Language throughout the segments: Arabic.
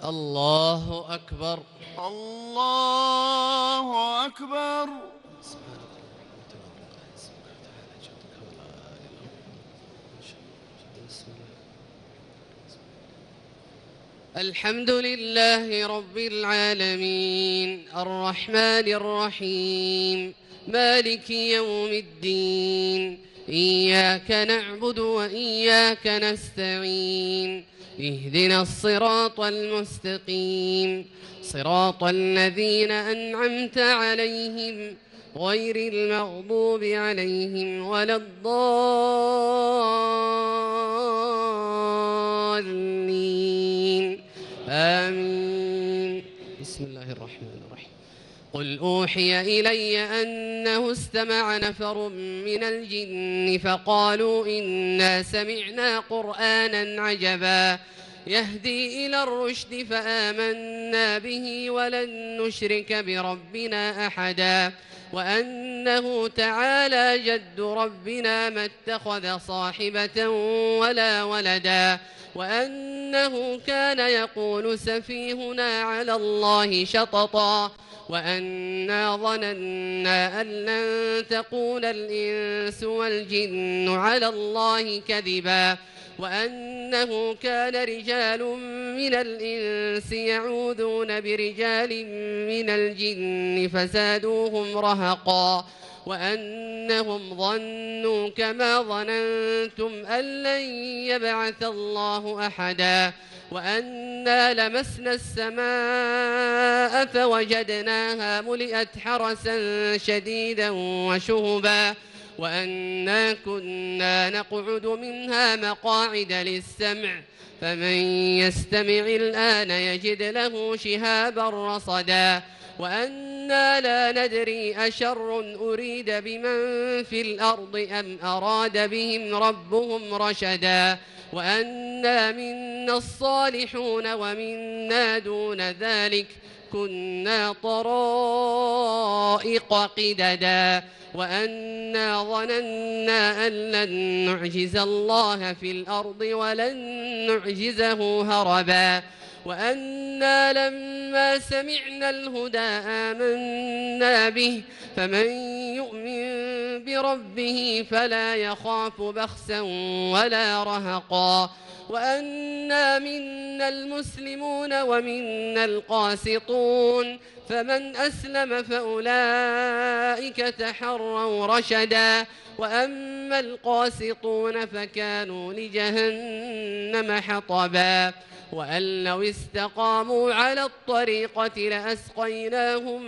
الله أكبر. الله أكبر. الحمد لله رب العالمين الرحمن الرحيم مالك يوم الدين إياك نعبد وإياك نستعين اهدنا الصراط المستقيم صراط الذين أنعمت عليهم غير المغضوب عليهم ولا الضالين آمين. بسم الله الرحمن الرحيم. قل أوحي إلي أنه استمع نفر من الجن فقالوا إنا سمعنا قرآنا عجبا يهدي إلى الرشد فآمنا به ولن نشرك بربنا أحدا وأنه تعالى جد ربنا ما اتخذ صاحبة ولا ولدا وأنه كان يقول سفيهنا على الله شططا وأنا ظننا أن لن تقول الإنس والجن على الله كذبا وأنه كان رجال من الإنس يعوذون برجال من الجن فزادوهم رهقا وأنهم ظنوا كما ظننتم أن لن يبعث الله أحدا وأنا لمسنا السماء فوجدناها ملئت حرسا شديدا وشهبا وأنا كنا نقعد منها مقاعد للسمع فمن يستمع الآن يجد له شهابا رصدا وأنا لا ندري أشر أريد بمن في الأرض أم أراد بهم ربهم رشدا وأنا منا الصالحون ومنا دون ذلك كنا طرائق قددا وأنا ظننا أن لن نعجز الله في الأرض ولن نعجزه هربا وأنا لما سمعنا الهدى آمنا به فمن يؤمن بربه فلا يخاف بخسا ولا رهقا وأنا منا المسلمون ومنا القاسطون فمن أسلم فأولئك تحروا رشدا وأما القاسطون فكانوا لجهنم حطبا وأن لو استقاموا على الطريقة لأسقيناهم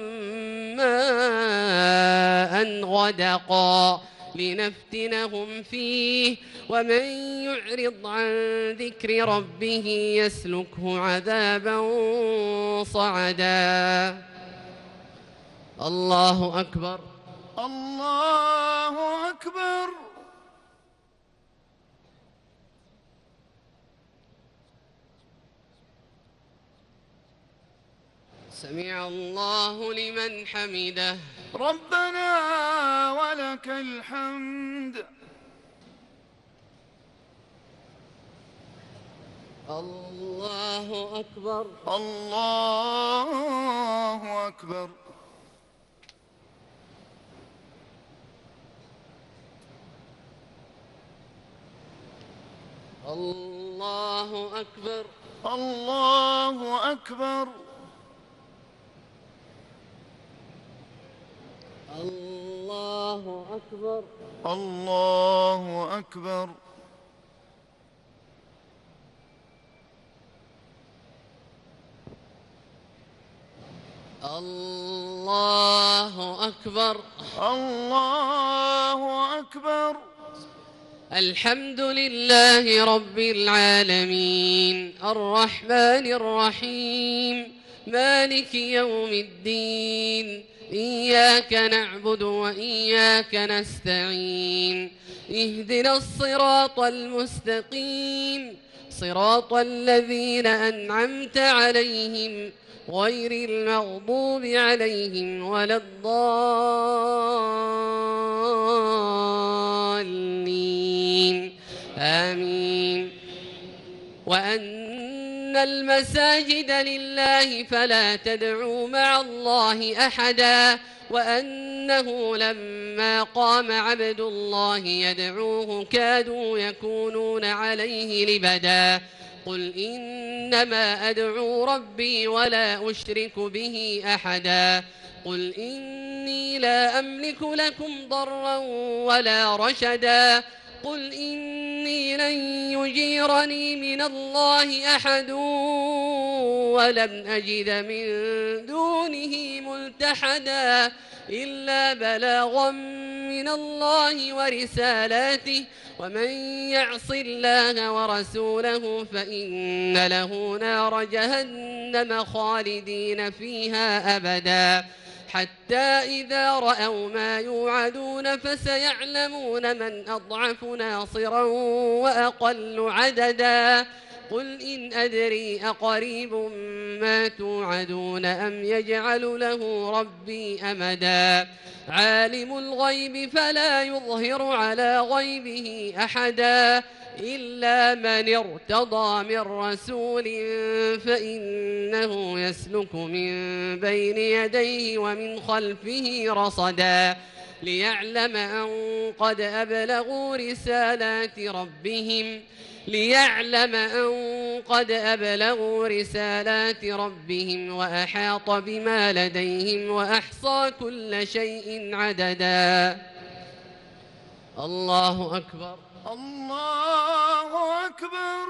ماء غدقا لنفتنهم فيه ومن يعرض عن ذكر ربه يسلكه عذابا صعدا. الله أكبر. الله أكبر. سمع الله لمن حمده. ربنا ولك الحمد. الله أكبر. الله أكبر. الله أكبر. الله أكبر. الله أكبر. الله أكبر. الله أكبر. الله أكبر. الحمد لله رب العالمين الرحمن الرحيم مالك يوم الدين إياك نعبد وإياك نستعين اهدنا الصراط المستقيم صراط الذين أنعمت عليهم غير المغضوب عليهم ولا الضالين آمين. وأن وأن المساجد لله فلا تدعوا مع الله أحدا وأنه لما قام عبد الله يدعوه كادوا يكونون عليه لبدا قل إنما أدعو ربي ولا أشرك به أحدا قل إني لا أملك لكم ضرا ولا رشدا قل إني لن يجيرني من الله أحد ولن أجد من دونه ملتحدا إلا بلاغا من الله ورسالاته ومن يعص الله ورسوله فإن له نار جهنم خالدين فيها أبدا حتى إذا رأوا ما يوعدون فسيعلمون من أضعف ناصرا وأقل عددا قل إن أدري أقريب ما توعدون أم يجعل له ربي أمدا عالم الغيب فلا يظهر على غيبه أحدا إلا من ارتضى من رسول فإنه يسلك من بين يديه ومن خلفه رصدا ليعلم أن قد أبلغوا رسالات ربهم وأحاط بما لديهم وأحصى كل شيء عددا الله أكبر الله أكبر.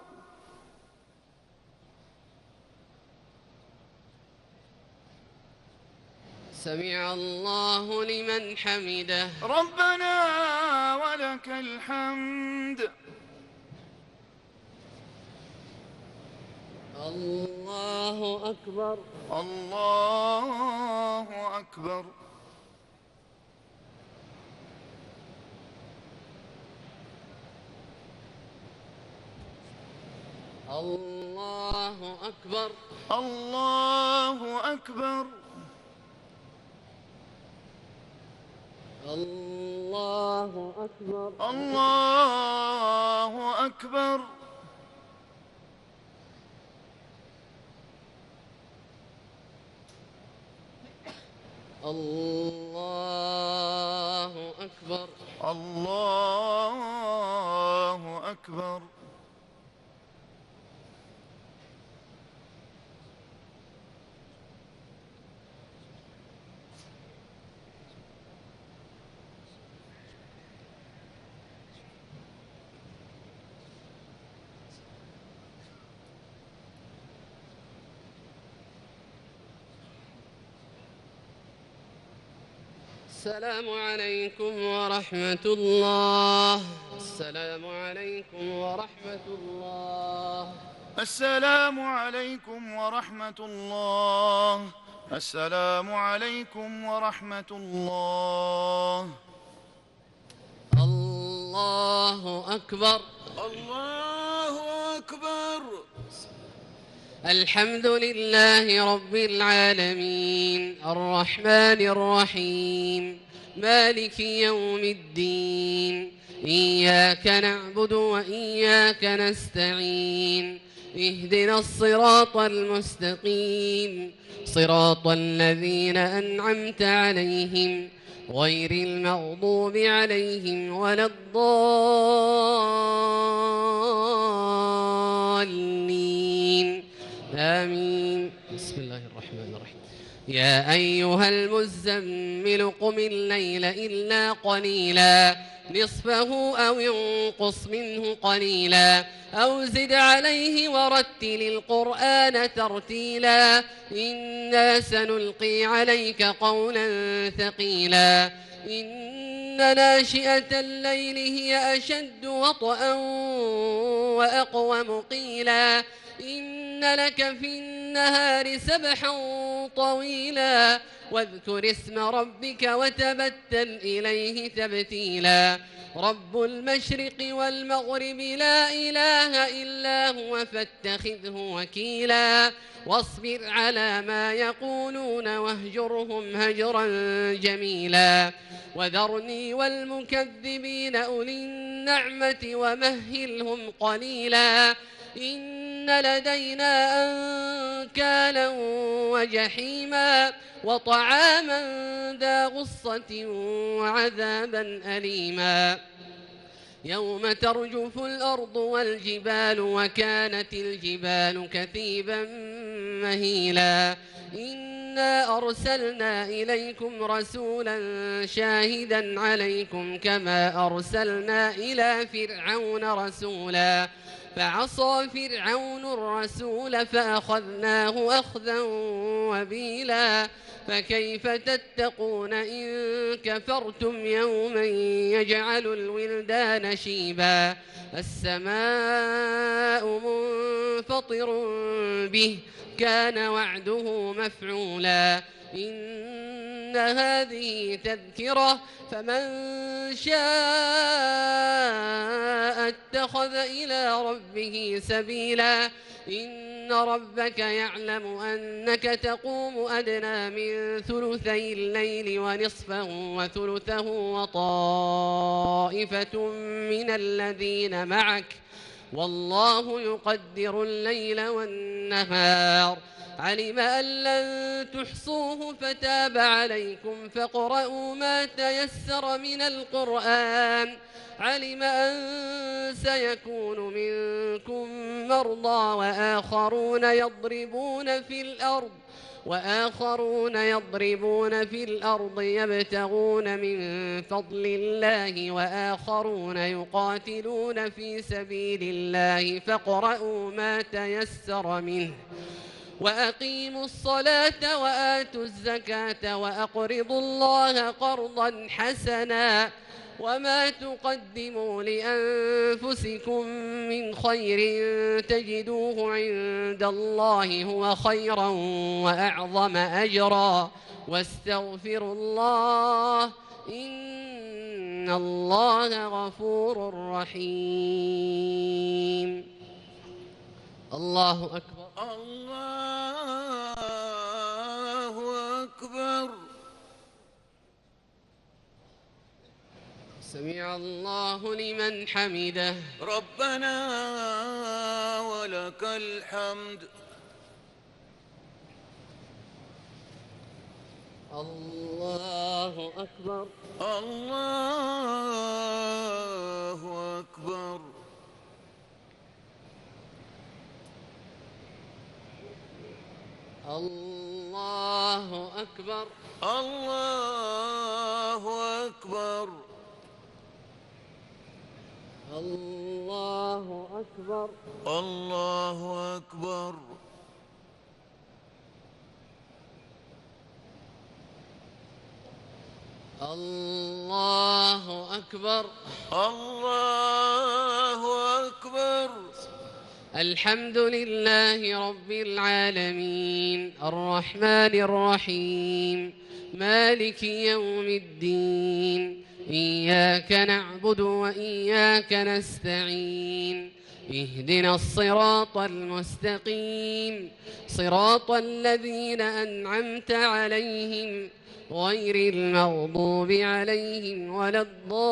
سمع الله لمن حمده ربنا ولك الحمد. الله أكبر الله أكبر. الله أكبر الله أكبر. الله أكبر الله أكبر. الله أكبر الله أكبر. السلام عليكم ورحمة الله. السلام عليكم ورحمة الله. السلام عليكم ورحمة الله. السلام عليكم ورحمة الله. الله أكبر الله أكبر. الحمد لله رب العالمين الرحمن الرحيم مالك يوم الدين إياك نعبد وإياك نستعين اهدنا الصراط المستقيم صراط الذين أنعمت عليهم غير المغضوب عليهم ولا الضالين آمين. بسم الله الرحمن الرحيم. يا أيها المزمل قم الليل إلا قليلا نصفه أو ينقص منه قليلا أو زد عليه ورتل القرآن ترتيلا إنا سنلقي عليك قولا ثقيلا إن ناشئة الليل هي أشد وطئا وأقوم قيلا إن لك في النهار سبحا طويلا واذكر اسم ربك وتبتل إليه تبتيلا رب المشرق والمغرب لا إله إلا هو فاتخذه وكيلا واصبر على ما يقولون واهجرهم هجرا جميلا وذرني والمكذبين أولي النعمة ومهلهم قليلا إن إن لدينا أنكالا وجحيما وطعاما ذا غصة وعذابا أليما يوم ترجف الأرض والجبال وكانت الجبال كثيبا مهيلا إنا أرسلنا إليكم رسولا شاهدا عليكم كما أرسلنا إلى فرعون رسولا فعصى فرعون الرسول فأخذناه أخذا وبيلا فكيف تتقون إن كفرتم يوما يجعل الولدان شيبا السماء منفطر به كان وعده مفعولا إن هذه تذكرة فمن شاء اتخذ إلى ربه سبيلا إن ربك يعلم أنك تقوم أدنى من ثلثي الليل ونصفه وثلثه وطائفة من الذين معك والله يقدر الليل والنهار علم أن لن تحصوه فتاب عليكم فاقرؤوا ما تيسر من القرآن علم أن سيكون منكم مرضى وآخرون يضربون في الأرض يبتغون من فضل الله وآخرون يقاتلون في سبيل الله فاقرؤوا ما تيسر منه وأقيموا الصلاة وآتوا الزكاة وأقرضوا الله قرضا حسنا وما تقدموا لأنفسكم من خير تجدوه عند الله هو خيرا وأعظم أجرا واستغفروا الله إن الله غفور رحيم الله أكبر الله أكبر سمع الله لمن حمده ربنا ولك الحمد الله أكبر الله أكبر الله أكبر الله أكبر الله أكبر الله أكبر الله أكبر الله أكبر الحمد لله رب العالمين الرحمن الرحيم مالك يوم الدين إياك نعبد وإياك نستعين اهدنا الصراط المستقيم صراط الذين أنعمت عليهم غير المغضوب عليهم ولا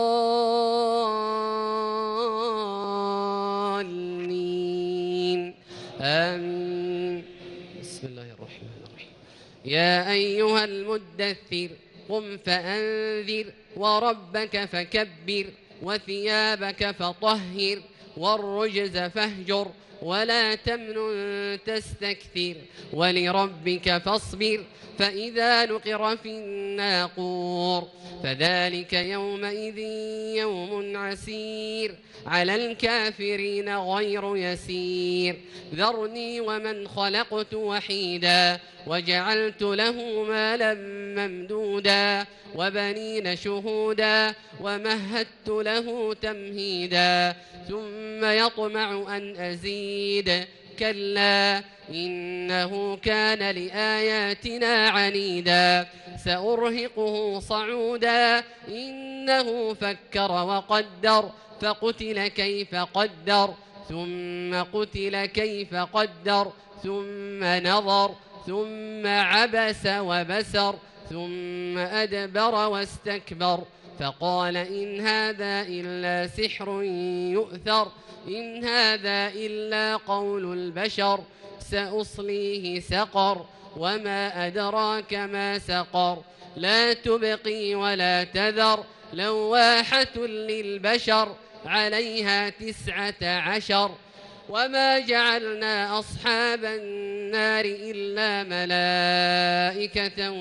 الضالين آمين بسم الله الرحمن الرحيم يا أيها المدثر قم فأنذر وربك فكبر وثيابك فطهر والرجز فاهجر ولا تمنن تستكثر ولربك فاصبر فإذا نقر في الناقور فذلك يومئذ يوم عسير على الكافرين غير يسير ذرني ومن خلقت وحيدا وجعلت له مالا ممدودا وبنين شهودا ومهدت له تمهيدا ثم يطمع أن أزيد كلا إنه كان لآياتنا عنيدا سأرهقه صعودا إنه فكر وقدر فقتل كيف قدر ثم قتل كيف قدر ثم نظر ثم عبس وبسر ثم أدبر واستكبر فقال إن هذا إلا سحر يؤثر إن هذا إلا قول البشر سأصليه سقر وما أدراك ما سقر لا تبقي ولا تذر لواحة للبشر عليها 19 وما جعلنا أصحاب النار إلا ملائكة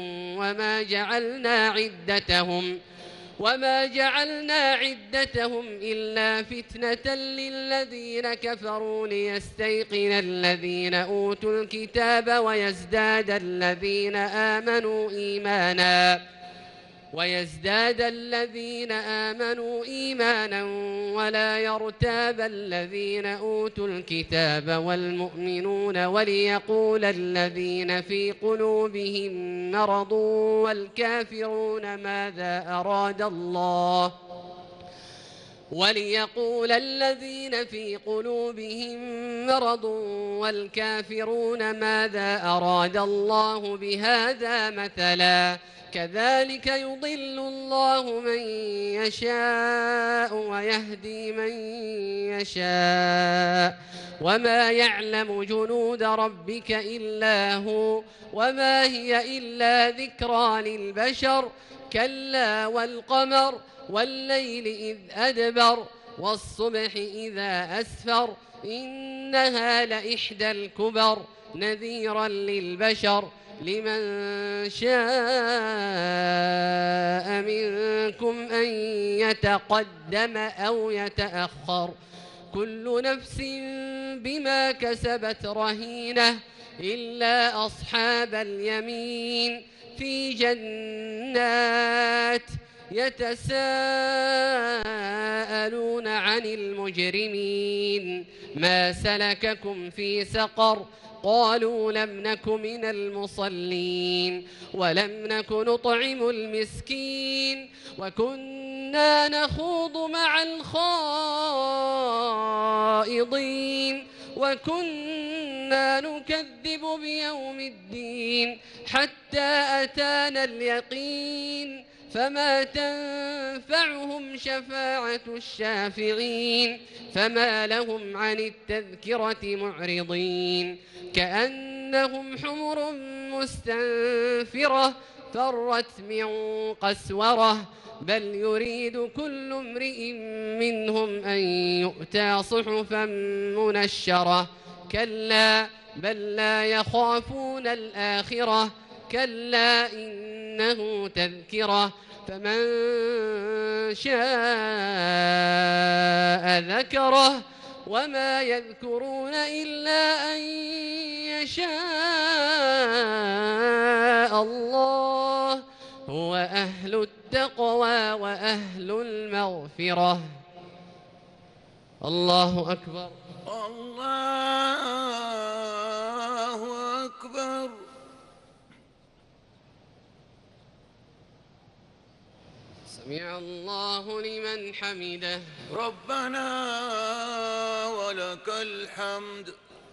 وما جعلنا عدتهم إلا فتنة للذين كفروا ليستيقن الذين أوتوا الكتاب ويزداد الذين آمنوا إيمانا ولا يرتاب الذين أوتوا الكتاب والمؤمنون وليقول الذين في قلوبهم مرض والكافرون ماذا أراد الله بهذا مثلا كذلك يضل الله من يشاء ويهدي من يشاء وما يعلم جنود ربك إلا هو وما هي إلا ذكرى للبشر كلا والقمر والليل إذ أدبر والصبح إذا أسفر إنها لإحدى الكبر نذيرا للبشر لمن شاء منكم أن يتقدم أو يتأخر كل نفس بما كسبت رهينة إلا أصحاب اليمين في جنات يتساءلون عن المجرمين ما سلككم في سقر قالوا لم نك من المصلين ولم نك نطعم المسكين وكنا نخوض مع الخائضين وكنا نكذب بيوم الدين حتى أتانا اليقين فما تنفعهم شفاعة الشافعين فما لهم عن التذكرة معرضين كأنهم حمر مستنفرة فرت من قسورة بل يريد كل امرئ منهم أن يؤتى صحفا منشرة كلا بل لا يخافون الآخرة كلا إنه تذكرة فمن شاء ذكره وما يذكرون إلا أن يشاء الله هو أهل التقوى وأهل المغفرة الله أكبر الله أكبر سمع الله لمن حمده ربنا ولك الحمد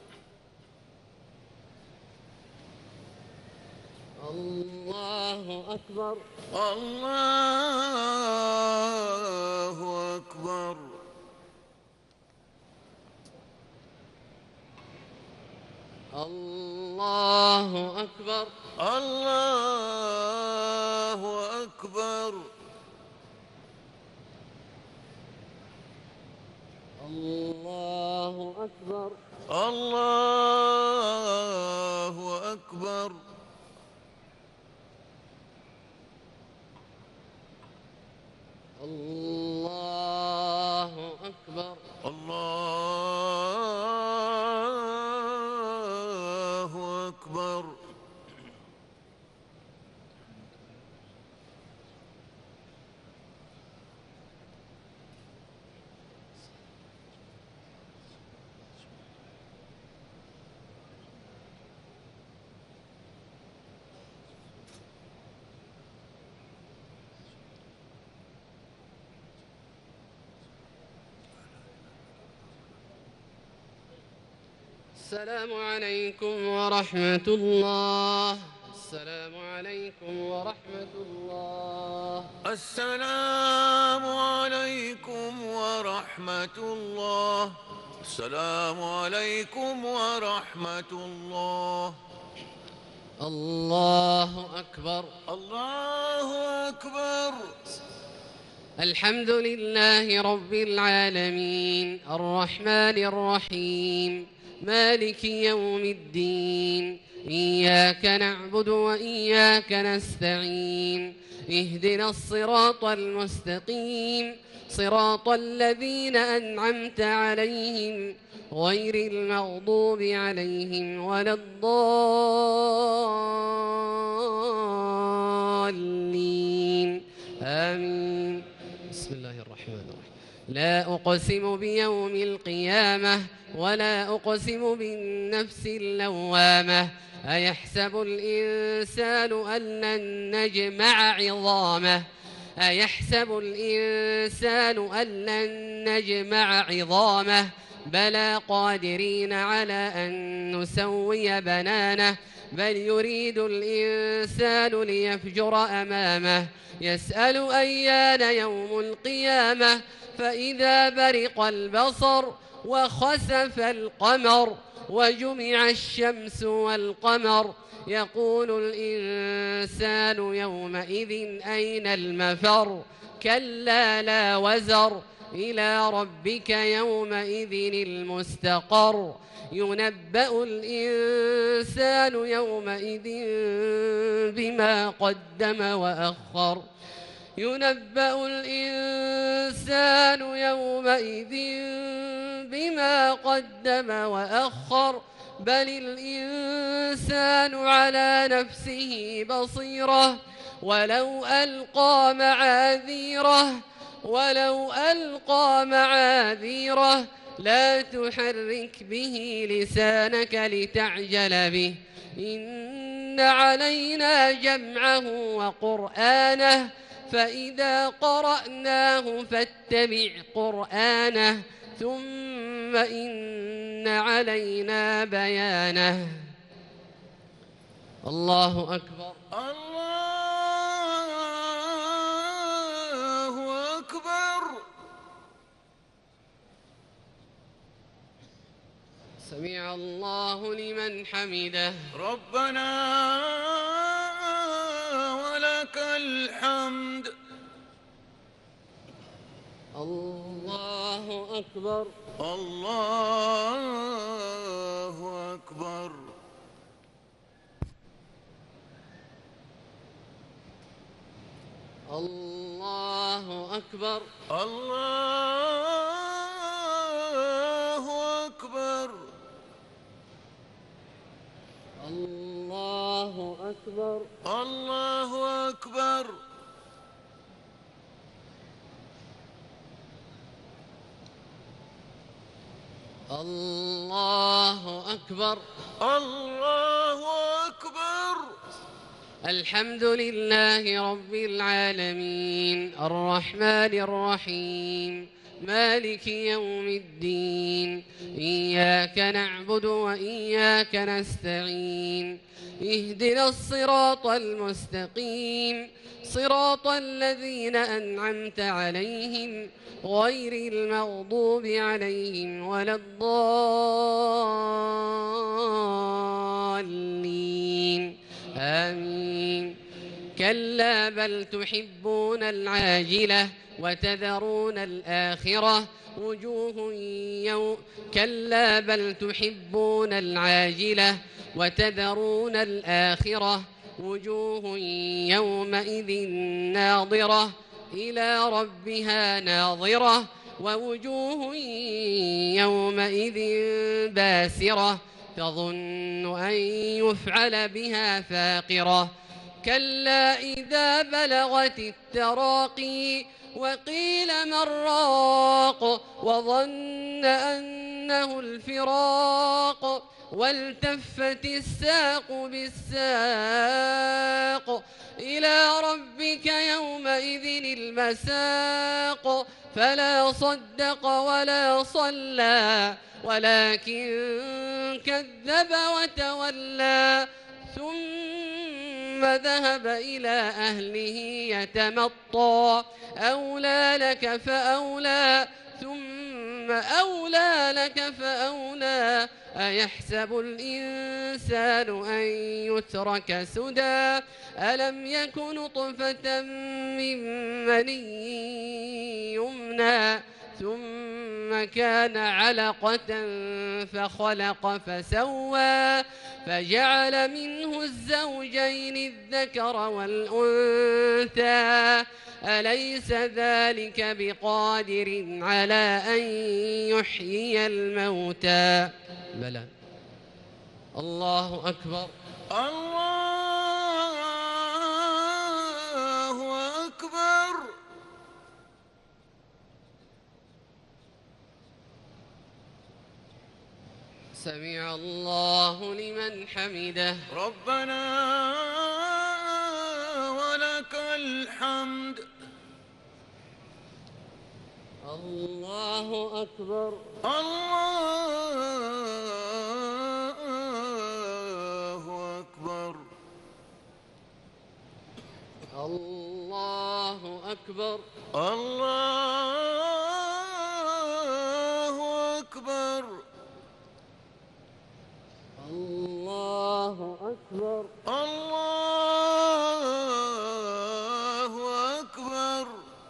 الله أكبر الله أكبر الله أكبر الله أكبر الله أكبر الله أكبر الله أكبر الله أكبر السلام عليكم ورحمة الله السلام عليكم ورحمة الله السلام عليكم ورحمة الله السلام عليكم ورحمة الله. الله أكبر. الله أكبر. الحمد لله رب العالمين الرحمن الرحيم مالك يوم الدين إياك نعبد وإياك نستعين اهدنا الصراط المستقيم صراط الذين أنعمت عليهم غير المغضوب عليهم ولا الضالين آمين. بسم الله الرحمن الرحيم. لا أقسم بيوم القيامة ولا أقسم بالنفس اللوامة أيحسب الإنسان أن لن نجمع عظامه أيحسب الإنسان أن لن نجمع عظامه بلى قادرين على أن نسوي بنانه بل يريد الإنسان ليفجر أمامه يسأل أيان يوم القيامة فإذا برق البصر وخسف القمر وجمع الشمس والقمر يقول الإنسان يومئذ أين المفر كلا لا وزر إلى ربك يومئذ المستقر ينبأ الإنسان يومئذ بما قدم وأخر ينبأ الإنسان يومئذ بما قدم وأخر بل الإنسان على نفسه بصيرة ولو ألقى معاذيره لا تحرك به لسانك لتعجل به إن علينا جمعه وقرآنه فإذا قرأناه فاتبع قرآنه ثم إن علينا بيانه. الله أكبر. الله أكبر. سمع الله لمن حمده. ربنا ولك الحمد. الله أكبر. الله أكبر. الله أكبر. الله أكبر. الله أكبر. الله أكبر. الله أكبر. الله أكبر. الحمد لله رب العالمين الرحمن الرحيم مالك يوم الدين إياك نعبد وإياك نستعين اهدنا الصراط المستقيم صراط الذين أنعمت عليهم غير المغضوب عليهم ولا الضالين آمين. كلا بل تحبون العاجلة وتذرون الآخرة كلا بل تحبون العاجلة وتذرون الآخرة وجوه يومئذ ناظرة إلى ربها ناظرة ووجوه يومئذ باسرة تظن أن يفعل بها فاقرة كلا إذا بلغت التراقي وقيل من راق وظن أنه الفراق والتفت الساق بالساق إلى ربك يومئذ المساق فلا صدق ولا صلى ولكن كذب وتولى ثم ذهب إلى أهله يتمطى أولى لك فأولى ثم ثم أولى لك فأولى أيحسب الإنسان أن يترك سدى ألم يك نطفة من مني يمنى ثم كان علقة فخلق فسوى فجعل منه الزوجين الذكر والأنثى أليس ذلك بقادر على أن يحيي الموتى بلى. الله أكبر. الله أكبر. سمع الله لمن حمده. ربنا ولك الحمد. الله أكبر. الله أكبر. الله أكبر. الله أكبر. الله أكبر. الله أكبر.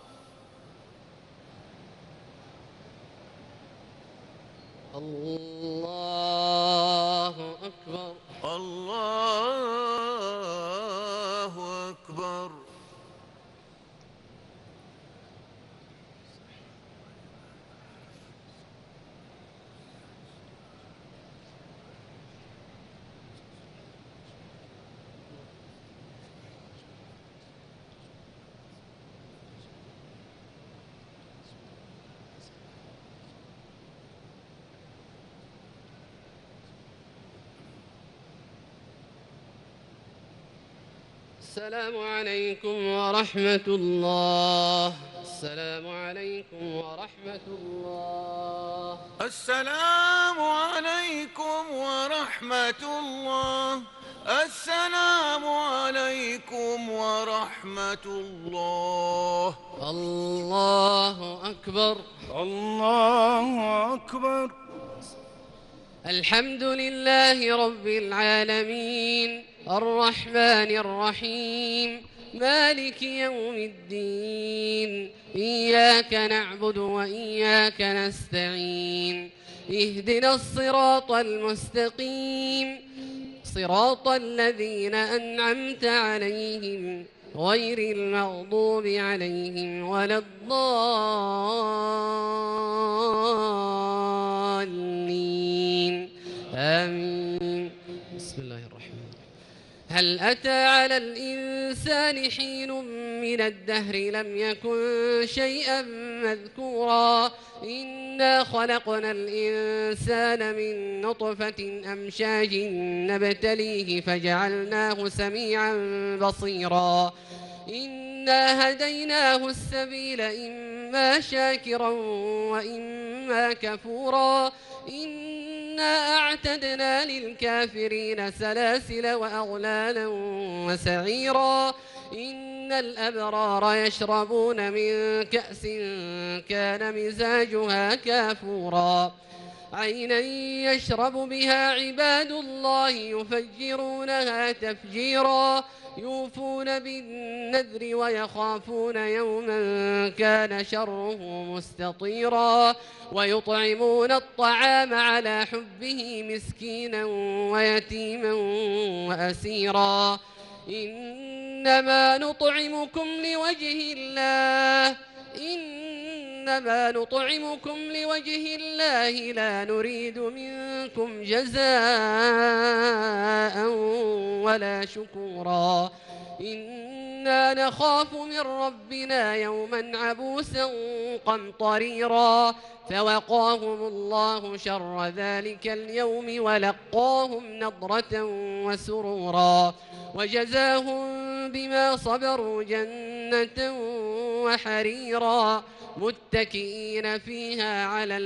الله أكبر. الله أكبر. السلام عليكم ورحمة الله. السلام عليكم ورحمة الله. السلام عليكم ورحمة الله. السلام عليكم ورحمة الله. الله أكبر. الله أكبر. الحمد لله رب العالمين الرحمن الرحيم مالك يوم الدين إياك نعبد وإياك نستعين اهدنا الصراط المستقيم صراط الذين أنعمت عليهم غير المغضوب عليهم ولا الضالين آمين. بسم الله الرحمن الرحيم. هل أتى على الإنسان حين من الدهر لم يكن شيئا مذكورا إنا خلقنا الإنسان من نطفة أمشاج نبتليه فجعلناه سميعا بصيرا إنا هديناه السبيل إما شاكرا وإما كفورا إنا أعتدنا للكافرين سلاسل وأغلالا وسعيرا إن الأبرار يشربون من كأس كان مزاجها كافورا عينا يشرب بها عباد الله يفجرونها تفجيرا يوفون بالنذر ويخافون يوما كان شره مستطيرا ويطعمون الطعام على حبه مسكينا ويتيما وأسيرا إنما نطعمكم لوجه الله إنما نطعمكم لوجه الله لا نريد منكم جزاء ولا شكورا إنا نخاف من ربنا يوما عبوسا قمطريرا فوقاهم الله شر ذلك اليوم ولقاهم نضرة وسرورا وجزاهم بما صبروا جنة وحريرا متكئين فيها على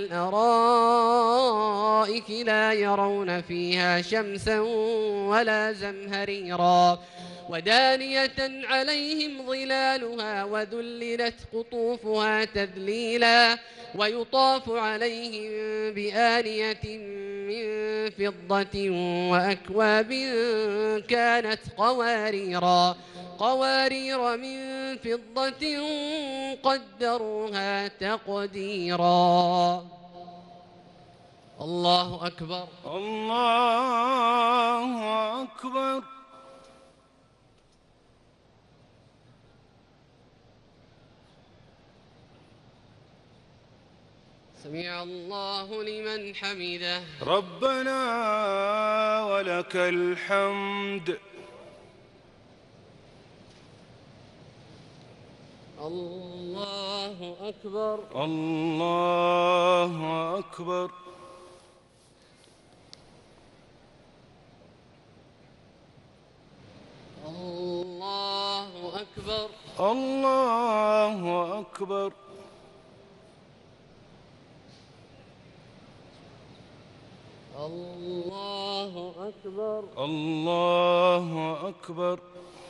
الأرائك لا يرون فيها شمسا ولا زمهريرا ودانية عليهم ظلالها وذللت قطوفها تذليلا ويطاف عليهم بآنية من فضة وأكواب كانت قوارير من فضة قدروها تقديرا. الله أكبر. الله أكبر. سمع الله لمن حمده. ربنا ولك الحمد. الله أكبر. الله أكبر. الله أكبر. الله أكبر. الله أكبر. الله أكبر.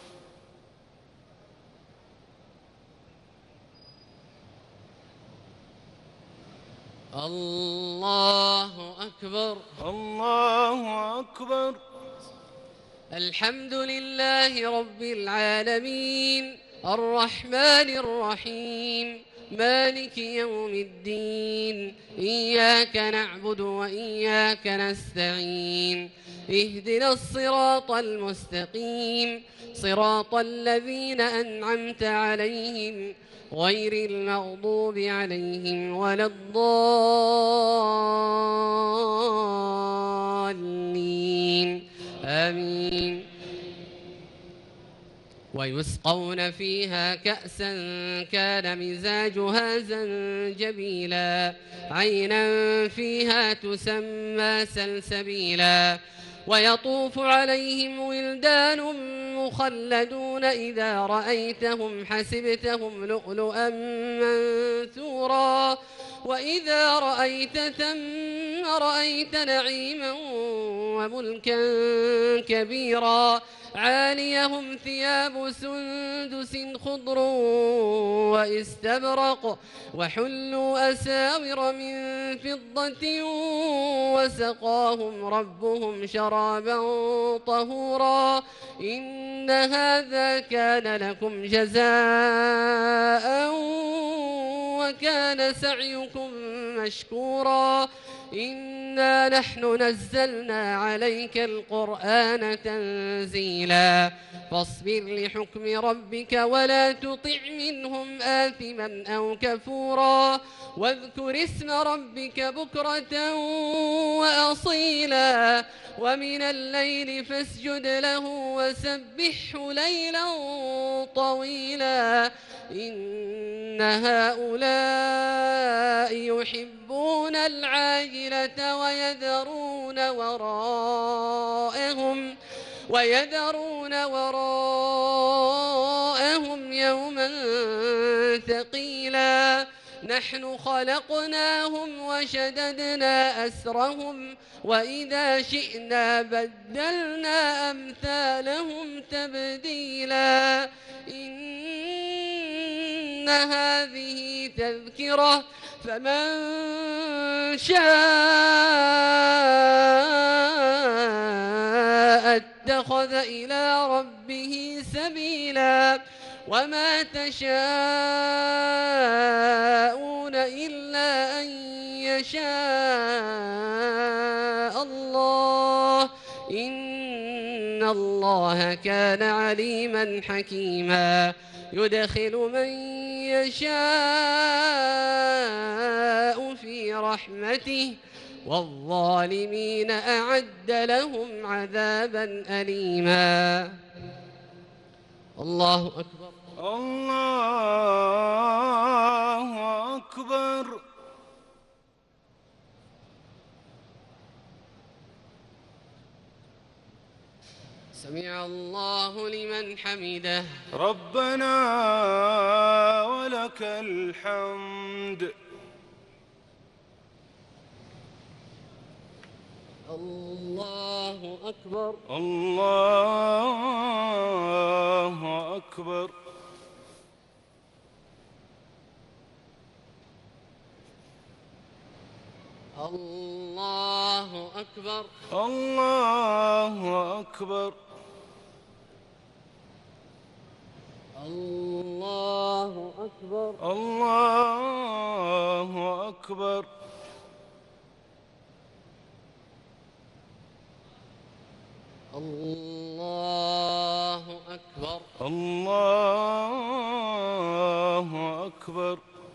الله أكبر. الله أكبر. الحمد لله رب العالمين الرحمن الرحيم مالك يوم الدين إياك نعبد وإياك نستعين اهدنا الصراط المستقيم صراط الذين أنعمت عليهم غير المغضوب عليهم ولا الضالين آمين. ويسقون فيها كأسا كان مزاجها زنجبيلا عينا فيها تسمى سلسبيلا ويطوف عليهم ولدان مخلدون إذا رأيتهم حسبتهم لؤلؤا منثورا وإذا رأيت ثم رأيت نعيما وملكا كبيرا عاليهم ثياب سندس خضر واستبرق وحلوا أساور من فضة وسقاهم ربهم شرابا طهورا إن هذا كان لكم جزاء وكان سعيكم مشكورا إنا نحن نزلنا عليك القرآن تنزيلا فاصبر لحكم ربك ولا تطع منهم آثما أو كفورا واذكر اسم ربك بكرة وأصيلا ومن الليل فاسجد له وسبحه ليلا طويلا إن هؤلاء يحبون العاجلة ويذرون وراءهم يوما ثقيلا نحن خلقناهم وشددنا أسرهم وإذا شئنا بدلنا أمثالهم تبديلا إن هذه تذكرة فمن شاء اتخذ إلى ربه سبيلا وما تشاءون إلا أن يشاء الله إن الله كان عليما حكيما يدخل من يشاء في رحمته والظالمين أعد لهم عذابا أليما. الله أكبر. الله أكبر. سمع الله لمن حمده. ربنا ولك الحمد. الله أكبر. الله أكبر. الله أكبر. الله أكبر. الله أكبر. الله أكبر. الله أكبر. الله أكبر.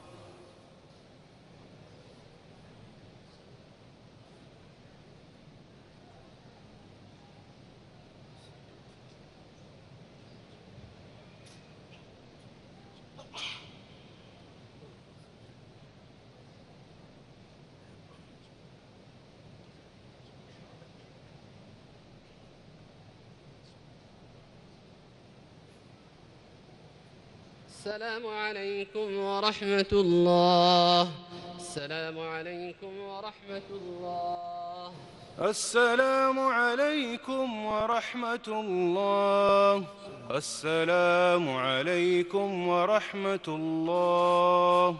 السلام عليكم ورحمة الله. السلام عليكم ورحمة الله. السلام عليكم ورحمة الله. السلام عليكم ورحمة الله.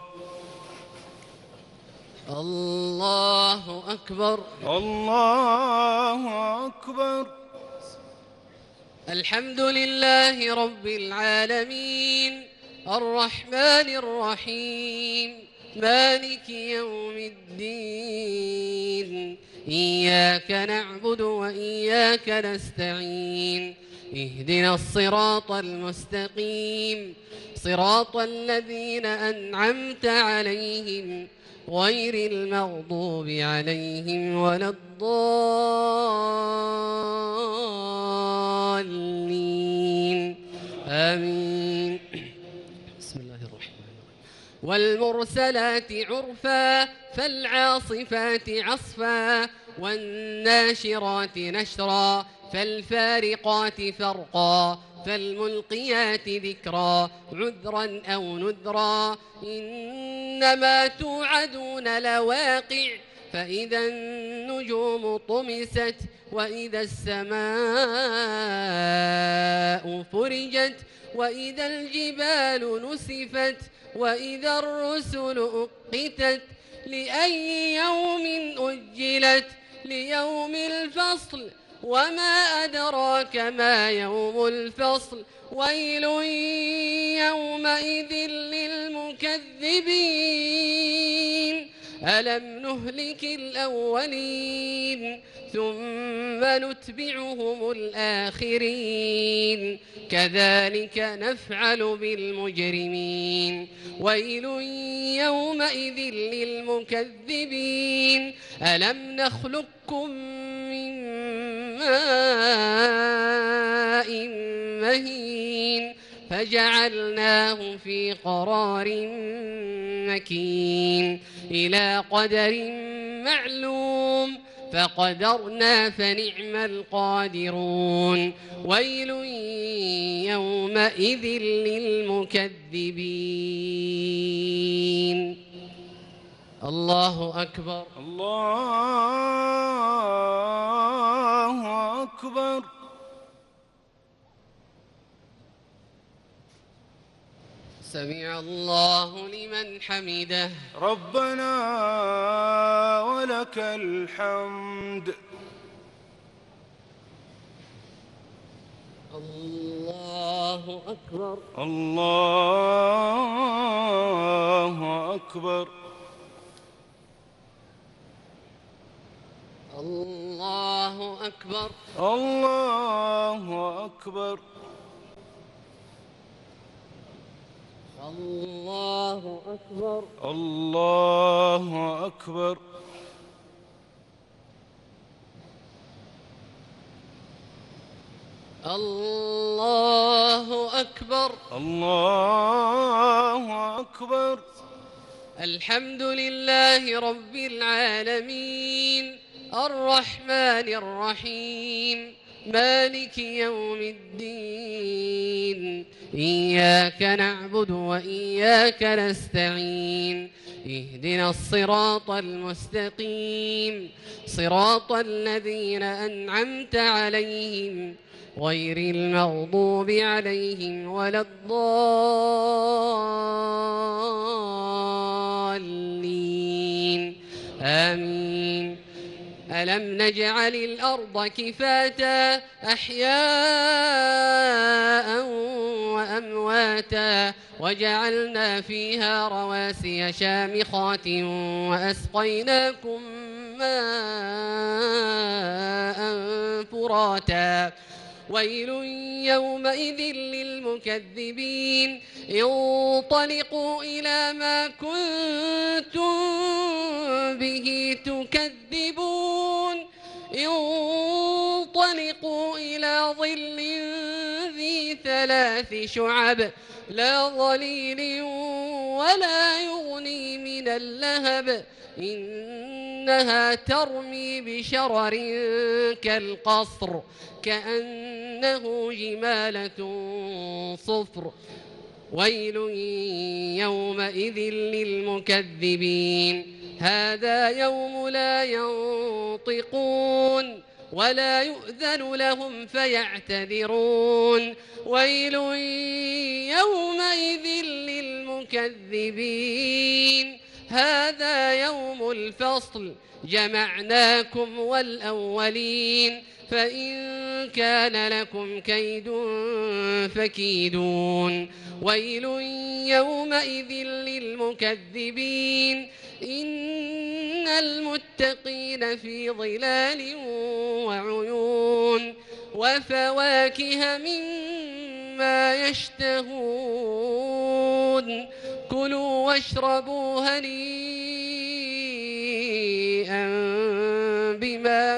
الله أكبر. الله أكبر. الحمد لله رب العالمين الرحمن الرحيم مالك يوم الدين. إياك نعبد وإياك نستعين. اهدنا الصراط المستقيم صراط الذين أنعمت عليهم غير المغضوب عليهم ولا الضالين. آمين. بسم الله الرحمن الرحيم. والمرسلات عرفا فالعاصفات عصفا والناشرات نشرا فالفارقات فرقا فالملقيات ذكرا عذرا أو نذرا. إنما توعدون لواقع فإذا النجوم طمست وإذا السماء فرجت وإذا الجبال نسفت وإذا الرسل أقتت لأي يوم أجلت ليوم الفصل وما أدراك ما يوم الفصل ويل يومئذ للمكذبين. ألم نهلك الأولين ثم نتبعهم الآخرين كذلك نفعل بالمجرمين. ويل يومئذ للمكذبين. ألم نخلقكم من ماء مهين فجعلناه في قرار مكين إلى قدر معلوم فقدرنا فنعم القادرون. ويل يومئذ للمكذبين. الله أكبر. الله أكبر. سمع الله لمن حمده. ربنا ولك الحمد. الله أكبر. الله أكبر. الله أكبر. الله أكبر. الله أكبر. الله أكبر. الله أكبر. الله أكبر. الحمد لله رب العالمين الرحمن الرحيم مالك يوم الدين إياك نعبد وإياك نستعين اهدنا الصراط المستقيم صراط الذين أنعمت عليهم غير المغضوب عليهم ولا الضالين آمين. ألم نجعل الأرض كفاتا أحياء وأمواتا وجعلنا فيها رواسي شامخات وأسقيناكم ماء فراتا ويل يومئذ للمكذبين انطلقوا إلى ما كنتم به تكذبون انطلقوا إلى ظل ذي 3 شعب لا ظليل ولا يغني من اللهب إنها ترمي بشرر كالقصر كأنه جمالة صفر ويل يومئذ للمكذبين هذا يوم لا ينطقون ولا يؤذن لهم فيعتذرون ويل يومئذ للمكذبين هذا يوم الفصل جمعناكم والأولين فإن كان لكم كيد فكيدون ويل يومئذ للمكذبين إن المتقين في ظلال وعيون وفواكه مما يشتهون كلوا واشربوا هنيئا بما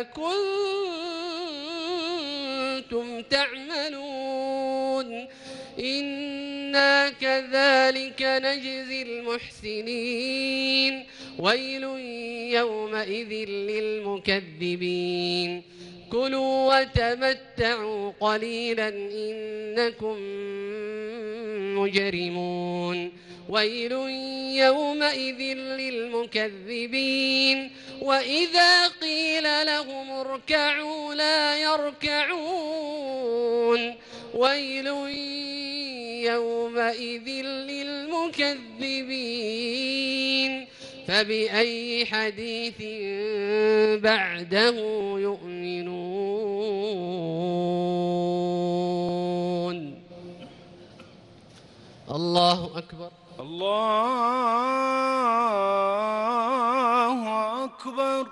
كنتم تعملون إنا كذلك نجزي المحسنين ويل يومئذ للمكذبين كلوا وتمتعوا قليلا إنكم مجرمون ويل يومئذ للمكذبين وإذا قيل لهم اركعوا لا يركعون ويل يومئذ للمكذبين فبأي حديث بعده يؤمنون الله أكبر الله أكبر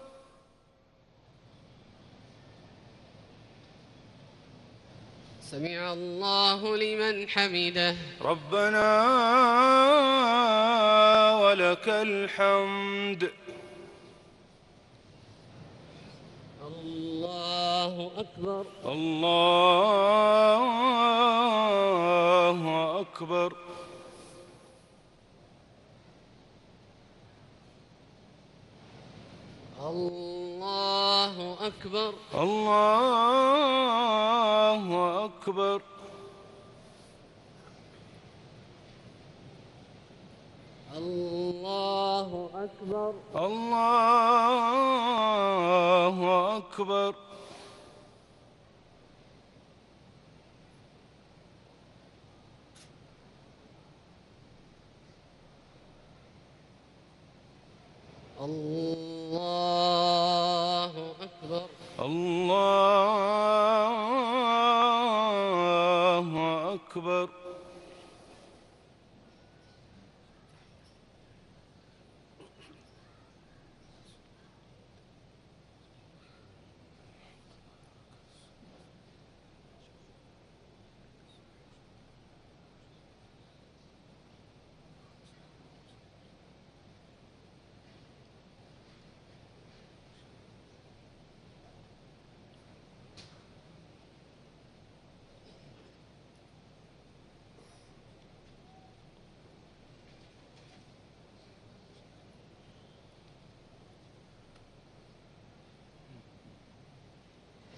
سمع الله لمن حمده ربنا ولك الحمد الله أكبر الله أكبر الله أكبر الله أكبر الله أكبر الله أكبر الله أكبر الله أكبر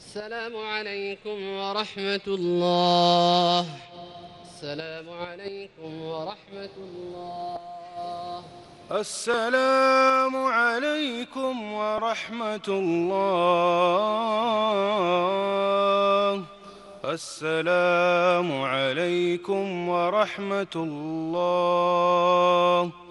السلام عليكم ورحمة الله. السلام عليكم ورحمة الله. السلام عليكم ورحمة الله. السلام عليكم ورحمة الله.